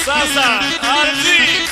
Sasa, Arjit.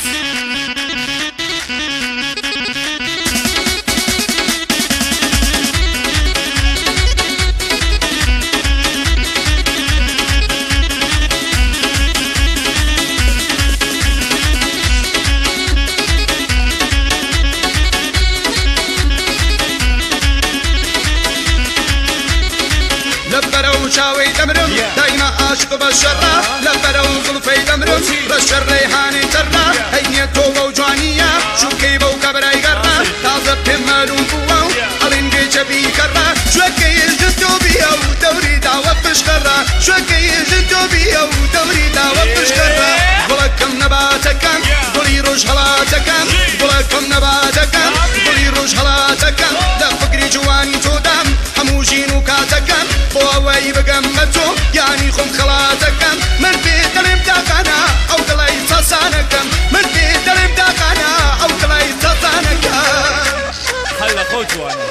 لبرو شاوي دمرم دايما عاشق بالشرة لبرو ظلفي دمرم بالشر ريحاني ترى هيني توبة وجوانية شو كيبو كبراي قرة تازة بمالون قوة ألينجي جبي كرة شو كي جدو بيا ودوري دعوة بشكرة شو كي جدو بيا ودوري دعوة بشكرة بلكم نباتكم بلي روش هلاتكم بلكم نباتكم بلي روش هلاتكم لفكري جواني تودم هموجين وكاتكم بواوي بقمتو يعني خم خلاتكم من بيت الامتاقنا او دلي تصانكم من بيت الامتاقنا او دلي تصانكم هلا خوتو انا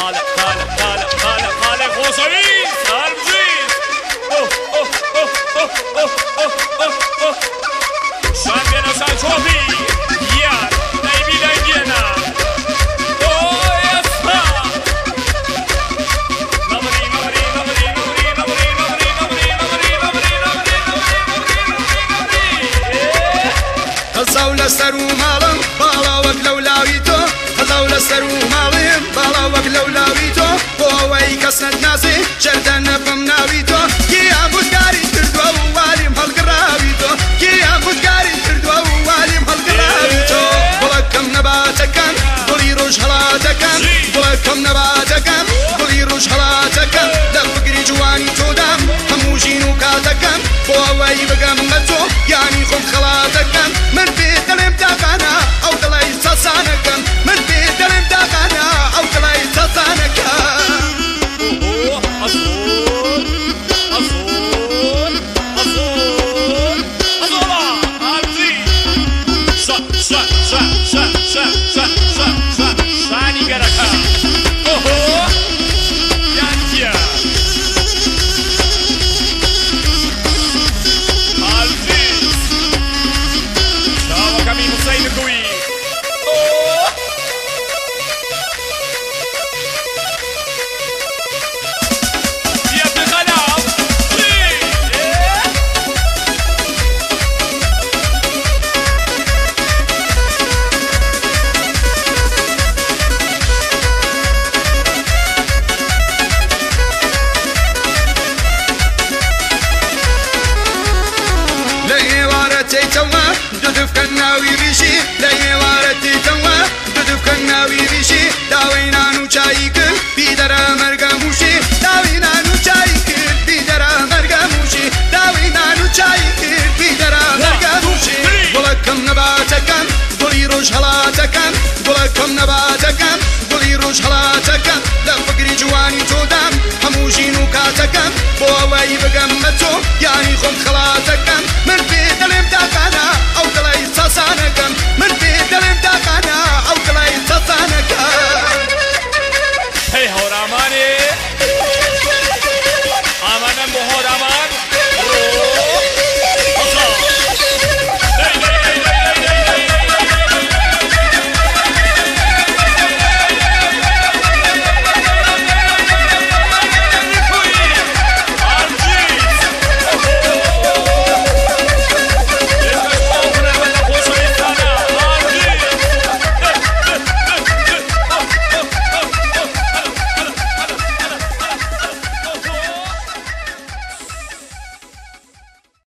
هلا خوصوين سالمجين شان بينا شان شوفي يا نايبي دايبينا خزاو لسر ومالم بالا وك لولاويتو خزاو لسر ومالم بالا وك لولاويتو بواوي كسنت ناسي شردن نفم ناويتو كيا مزقاري تردوا وواليم هالقراويتو كيا مزقاري تردوا وواليم هالقراويتو بلكم نباتكم بلي روش هلاتكم بلكم نباتكم بلي روش هلاتكم لفقري جواني تودم هموجين وكاتكم بواوي بقمتو يعني خم خلاتكم من بيت الامتاقنا او دلي تصانكم من بيت الامتاقنا او دلي تصانكم دودف كناوي بيشي لا وارتي توا دودف كناوي بيشي داوينا نو چايكل بيدرا مرغموشي داوينا نو چايكل بيدرا مرغموشي داوينا نو چايكل بيدرا مرغموشي بلكم نباتكم بلي روش هلاتكم بلكم نباتكم بلي روش هلاتكم لفقري جواني تودم هموجين وكاتكم بواوي بقمتو يا